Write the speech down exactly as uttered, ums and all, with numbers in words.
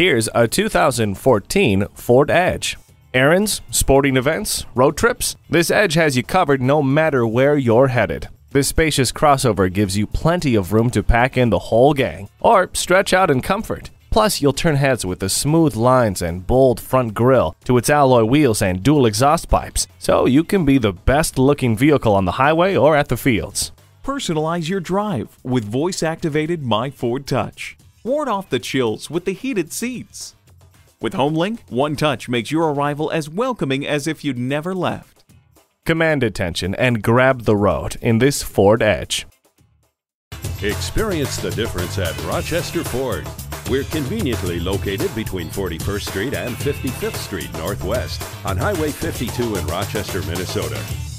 Here's a two thousand fourteen Ford Edge. Errands, sporting events, road trips? This Edge has you covered no matter where you're headed. This spacious crossover gives you plenty of room to pack in the whole gang, or stretch out in comfort. Plus, you'll turn heads with the smooth lines and bold front grille to its alloy wheels and dual exhaust pipes, so you can be the best-looking vehicle on the highway or at the fields. Personalize your drive with voice-activated My Ford Touch. Ward off the chills with the heated seats. With HomeLink, one touch makes your arrival as welcoming as if you'd never left. Command attention and grab the road in this Ford Edge. Experience the difference at Rochester Ford. We're conveniently located between forty-first Street and fifty-fifth Street Northwest on Highway fifty-two in Rochester, Minnesota.